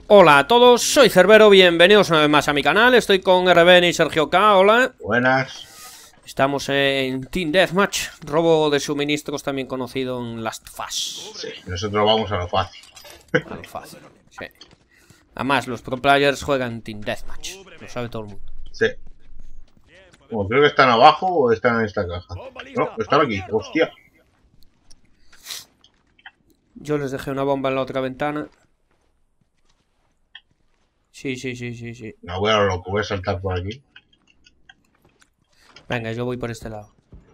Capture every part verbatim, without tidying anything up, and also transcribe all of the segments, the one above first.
Hola a todos, soy Cerbero, bienvenidos una vez más a mi canal. Estoy con R B N y Sergio K, hola. Buenas. Estamos en Team Deathmatch, robo de suministros también conocido en Last of Us. Sí, nosotros vamos a lo fácil. A lo fácil, sí. Además, los pro players juegan Team Deathmatch, lo sabe todo el mundo. Sí. Bueno, creo que están abajo o están en esta caja. No, están aquí, hostia. Yo les dejé una bomba en la otra ventana. Sí, sí, sí, sí, sí. No voy a lo loco, voy a saltar por aquí. Venga, yo voy por este lado.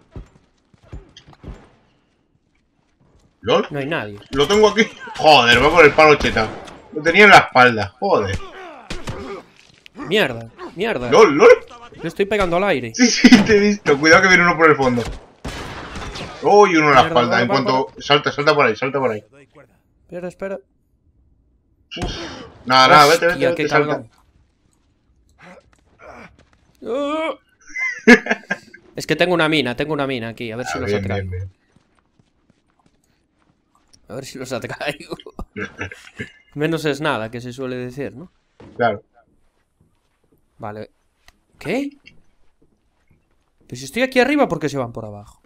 ¿Lol? No hay nadie. Lo tengo aquí. Joder, voy con el palo chetado. Lo tenía en la espalda, joder. Mierda, mierda. ¿Lol, lol? Yo estoy pegando al aire. Sí, sí, te he visto. Cuidado que viene uno por el fondo. Oh, y uno en la Mierda, espalda. para, En para, cuanto... para. Salta, salta por ahí, salta por ahí. Espera, espera. Uf. Nada, nada, vete, vete, Hostia, vete, qué salta. cagón. Uh. Es que tengo una mina, tengo una mina aquí, a ver si Ah, los bien, atraigo. bien, bien. A ver si los atraigo. Menos es nada, que se suele decir, ¿no? Claro. Vale. ¿Qué? Pues si estoy aquí arriba, ¿por qué se van por abajo?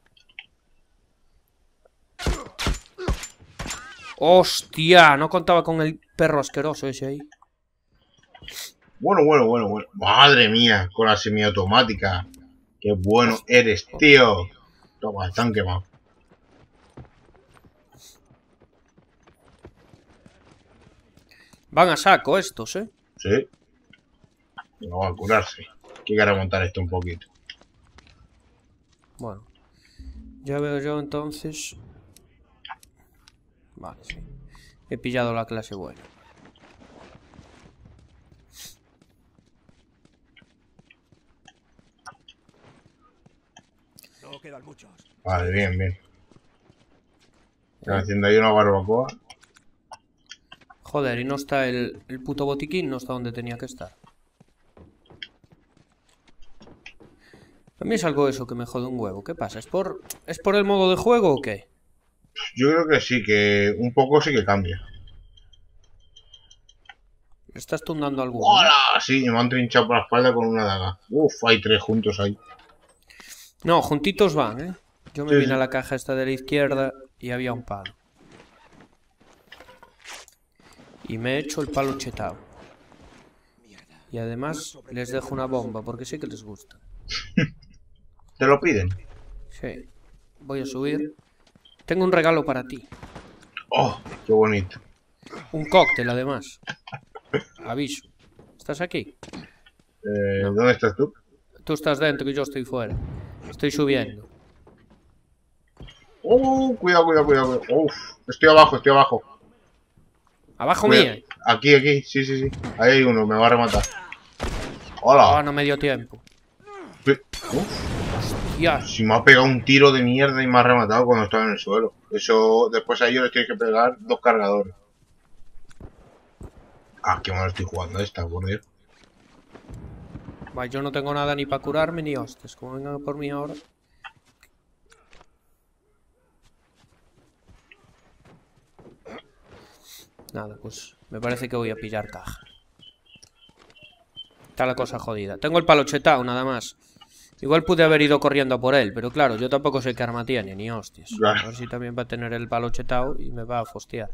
¡Hostia! No contaba con el perro asqueroso ese ahí. Bueno, bueno, bueno, bueno. Madre mía, con la semiautomática. Qué bueno eres, tío. Toma, están quemados. Van a saco estos, ¿eh? Sí. No va a curarse. Hay que remontar esto un poquito. Bueno. Ya veo yo entonces. Vale, sí. He pillado la clase buena. No quedan muchos. Vale, bien, bien. Están haciendo ahí una barbacoa. Joder, y no está el, el puto botiquín, no está donde tenía que estar. A mí es algo eso que me jode un huevo. ¿Qué pasa? ¿Es por, ¿es por el modo de juego o qué? Yo creo que sí, que un poco sí que cambia. ¿Le estás tundando alguno? ¡Hola! Sí, me han trinchado por la espalda con una daga. Uf, hay tres juntos ahí. No, juntitos van, ¿eh? Yo me Sí, vine sí. a la caja esta de la izquierda y había un palo. Y me he hecho el palo chetado. Y además les dejo una bomba, porque sí que les gusta. ¿Te lo piden? Sí. Voy a subir. Tengo un regalo para ti. ¡Oh! ¡Qué bonito! Un cóctel, además. Aviso. ¿Estás aquí? Eh, No. ¿Dónde estás tú? Tú estás dentro y yo estoy fuera. Estoy subiendo. ¡Oh! Cuidado, cuidado, cuidado. Uf, estoy abajo, estoy abajo. ¡Abajo Cuidado. mía! Aquí, aquí, sí, sí, sí. Ahí hay uno, me va a rematar. Oh, ¡Hola! no me dio tiempo. Uf, Ya. si me ha pegado un tiro de mierda y me ha rematado cuando estaba en el suelo. Eso, después a ellos les tienes que pegar dos cargadores. Ah, qué mal estoy jugando esta, por Dios. Va, yo no tengo nada ni para curarme ni hostias. Como vengan por mí ahora. Nada, pues me parece que voy a pillar caja. Está la cosa jodida. Tengo el palo chetado, nada más. Igual pude haber ido corriendo a por él, pero claro, yo tampoco sé qué arma tiene, ni hostias. Claro. A ver si también va a tener el palo chetado y me va a fostear.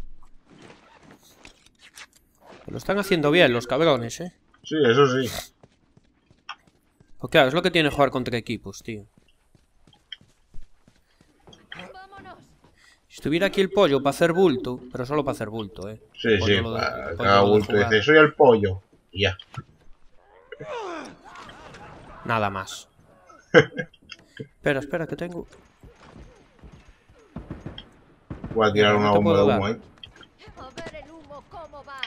Lo están haciendo bien los cabrones, ¿eh? Sí, eso sí. Pues claro, es lo que tiene jugar contra equipos, tío. Si estuviera aquí el pollo para hacer bulto, pero solo para hacer bulto, ¿eh? Sí, Pollo sí, lo de- para pollo cada lo de bulto jugar. dice, soy el pollo. Y ya. Nada más. Espera, espera, que tengo... Voy a tirar Mierda, una no te bomba de puedo humo dar. ahí. A ver el humo cómo va.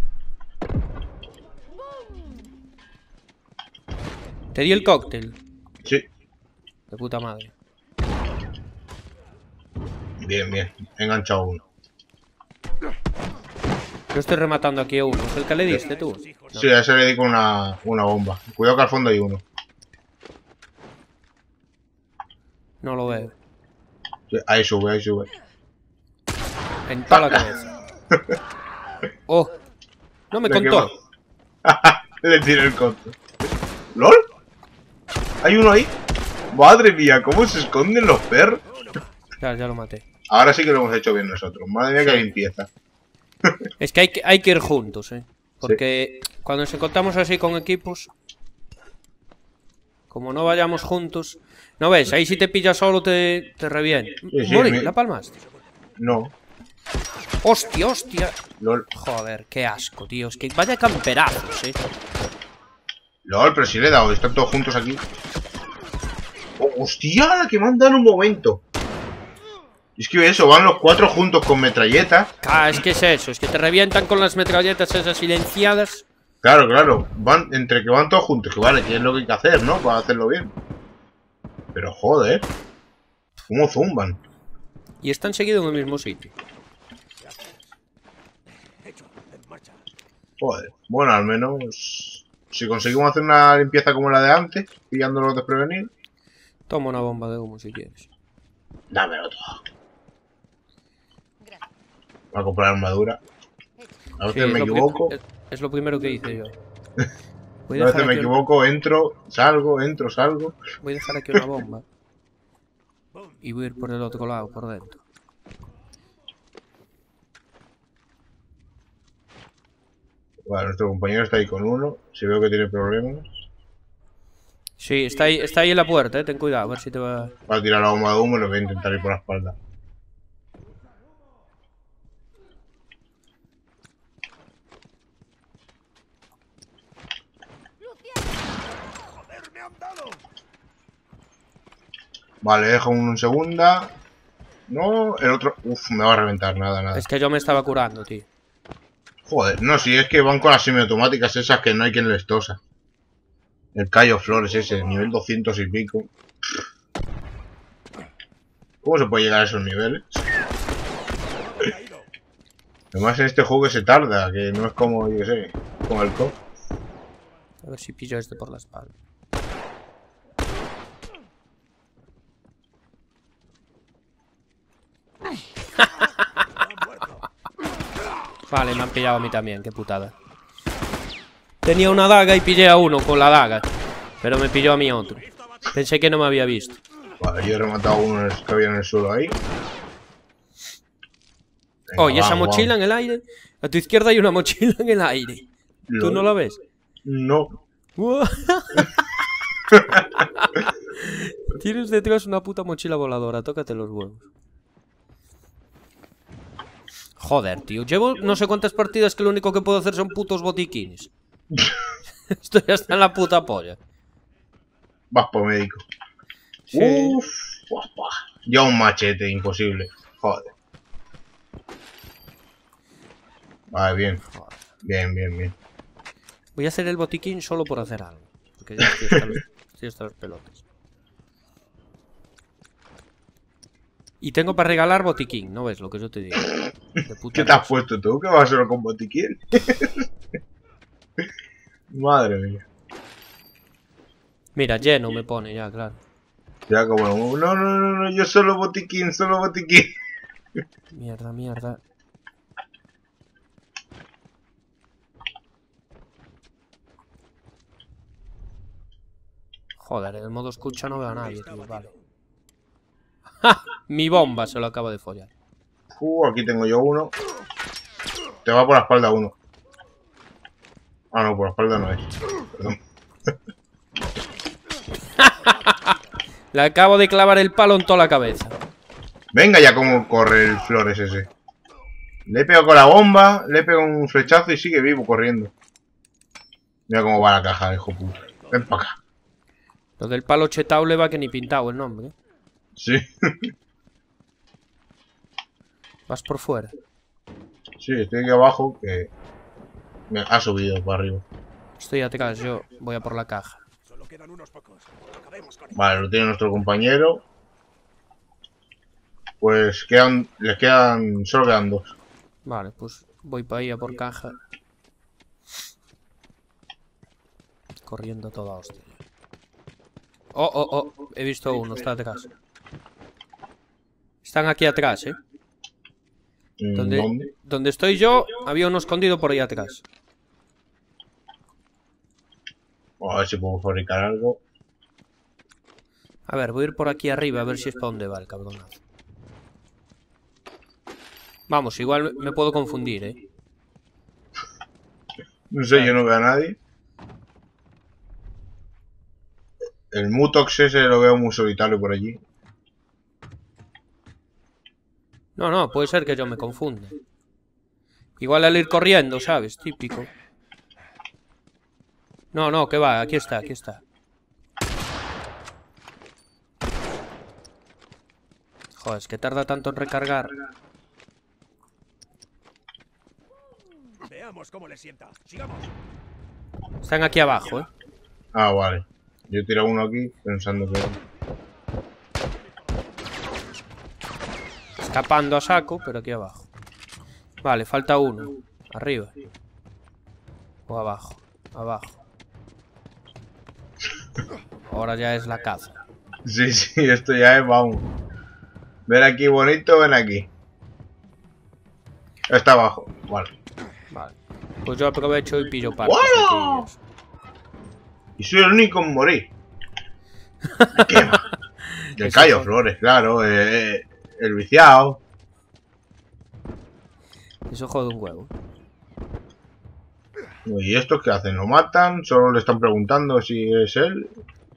Te di el cóctel. Sí. De puta madre. Bien, bien. He enganchado uno. Yo estoy rematando aquí a uno. ¿Es el que le diste tú? No. Sí, a ese le di con una, una bomba. Cuidado que al fondo hay uno. No lo veo. Sí, ahí sube, ahí sube. En toda la cabeza. Oh. No me Le contó. quema. Le tiré el conto. ¿Lol? ¿Hay uno ahí? Madre mía, ¿cómo se esconden los perros? Ya, ya lo maté. Ahora sí que lo hemos hecho bien nosotros. Madre mía, Sí. qué limpieza. Es que hay, que hay que ir juntos, eh. Porque sí. Cuando nos encontramos así con equipos, como no vayamos juntos... ¿No ves? Ahí si te pillas solo te, te revienta. Sí, sí, Mori, mi... ¿la palmaste? No. Hostia, hostia. Lol. Joder, qué asco, tío. Es que vaya camperazos, eh. Lol, pero si le he dado. Están todos juntos aquí. Oh, hostia, la que me han dado en un momento. Es que eso, van los cuatro juntos con metralletas. Ah, es que es eso. Es que te revientan con las metralletas esas silenciadas. Claro, claro. Van entre que van todos juntos. Que vale, que es lo que hay que hacer, ¿no? Para hacerlo bien. Pero joder. ¿Cómo zumban? Y están seguidos en el mismo sitio. Joder. Bueno, al menos... Si conseguimos hacer una limpieza como la de antes, pillándolos desprevenidos. Toma una bomba de humo si quieres. Dámelo todo. Voy a comprar armadura. A veces Sí, me es lo equivoco. Es, es lo primero que hice yo. Voy A veces me aquí equivoco, un... entro, salgo, entro, salgo. Voy a dejar aquí una bomba. Y voy a ir por el otro lado, por dentro. Vale, nuestro compañero está ahí con uno. Si veo que tiene problemas. Sí, está ahí, está ahí en la puerta, eh. Ten cuidado, a ver si te va... Va a tirar la bomba de humo y le voy a intentar ir por la espalda. Vale, dejo uno en segunda. No, el otro... Uf, me va a reventar, nada, nada. Es que yo me estaba curando, tío. Joder, no, si es que van con las semiautomáticas esas que no hay quien les tosa. El Cayo Flores ese, nivel doscientos y pico. ¿Cómo se puede llegar a esos niveles? Además en este juego se tarda, que no es como, yo qué sé, como el C O D. A ver si pillo este por la espalda. Vale, me han pillado a mí también, qué putada. Tenía una daga y pillé a uno con la daga. Pero me pilló a mí otro. Pensé que no me había visto. Vale, yo he rematado a uno que había en el suelo ahí. Venga, Oye, esa vamos, mochila vamos. en el aire. A tu izquierda hay una mochila en el aire. ¿Tú no la ves? No. Tienes detrás una puta mochila voladora. Tócate los huevos. Joder, tío. Llevo no sé cuántas partidas que lo único que puedo hacer son putos botiquines. Estoy hasta en la puta polla. Vas por médico. Sí. Uff, guapa. Ya un machete, imposible. Joder. Vale, bien. Bien, bien, bien. Voy a hacer el botiquín solo por hacer algo. Porque ya estoy hasta los, estoy hasta los pelotas. Y tengo para regalar botiquín, ¿no ves lo que yo te digo? De puta ¿Qué te has cosa. puesto tú? ¿Qué vas a hacer con botiquín? Madre mía. Mira, lleno me pone ya, claro. Ya como, no, no, no, no, yo solo botiquín, solo botiquín. Mierda, mierda. Joder, en el modo escucha no veo a nadie, tío, vale. ¡Ja! Mi bomba se lo acabo de follar. Uh, aquí tengo yo uno. Te va por la espalda uno. Ah, no, por la espalda no es. Perdón. Le acabo de clavar el palo en toda la cabeza. Venga ya como corre el Flores ese. Le he pegado con la bomba, le he pegado un flechazo y sigue vivo corriendo. Mira cómo va la caja, hijo puta. Ven para acá. Lo del palo chetao le va que ni pintado el nombre, ¿eh? Sí. Vas por fuera. Sí, estoy aquí abajo que... Me ha subido para arriba. Estoy atrás, yo voy a por la caja. Vale, lo tiene nuestro compañero. Pues quedan... Les quedan... Solo quedan dos. Vale, pues voy para ahí a por caja. Corriendo toda hostia. Oh, oh, oh. He visto uno, está atrás. Están aquí atrás, ¿eh? Mm, Donde, ¿Dónde? donde estoy yo, había uno escondido por ahí atrás. A ver si puedo fabricar algo. A ver, voy a ir por aquí arriba a ver si es para dónde va el cabronazo. Vamos, igual me puedo confundir, ¿eh? No sé, yo no veo a nadie. El Mutox ese lo veo muy solitario por allí. No, no, puede ser que yo me confunda. Igual al ir corriendo, ¿sabes? Típico. No, no, que va, aquí está, aquí está. Joder, es que tarda tanto en recargar. Veamos cómo le sienta. Sigamos. Están aquí abajo, ¿eh? Ah, vale. Yo he tirado uno aquí pensando que... Escapando a saco, pero aquí abajo. Vale, falta uno. Arriba. O abajo. Abajo. Ahora ya es la caza. Sí, sí, esto ya es, vamos. Ven aquí bonito, ven aquí. Está abajo, vale. Vale. Pues yo aprovecho y pillo partes. ¡Bueno! Aquí. Y soy el único en morir. Me quema. El Eso Cayo fue. Flores, claro. Eh, eh, el viciado. Eso jode un huevo. ¿Y estos qué hacen? ¿Lo matan? ¿Solo le están preguntando si es él?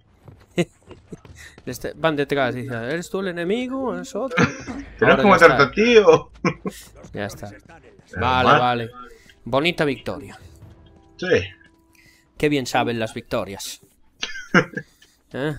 Este- van detrás y dicen, ¿eres tú el enemigo? ¿Es otro? ¿Tenemos Ahora que ya matarte está. a ti o...? Ya está. Están en las... Vale, Normal. vale. Bonita victoria. Sí. Qué bien saben las victorias. ¿Eh?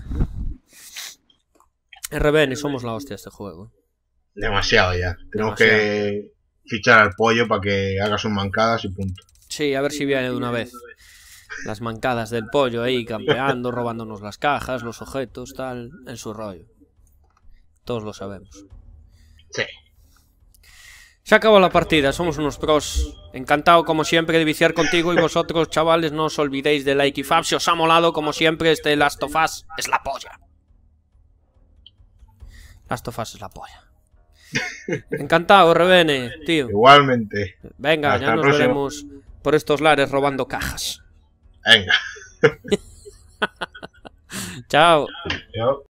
R B N, somos la hostia de este juego. Demasiado ya. Tenemos Demasiado. que fichar al pollo para que haga sus mancadas y punto. Sí, a ver si viene de una vez. Las mancadas del pollo ahí, campeando, robándonos las cajas, los objetos, tal, en su rollo. Todos lo sabemos. Sí. Se acabó la partida, somos unos pros. Encantado como siempre de viciar contigo y vosotros, chavales, no os olvidéis de like y fab. Si os ha molado, como siempre, este Last of Us es la polla. Last of Us es la polla. Encantado, R B N, tío. Igualmente. Venga, Hasta ya el nos próximo. veremos por estos lares robando cajas. Venga. Chao. Chao.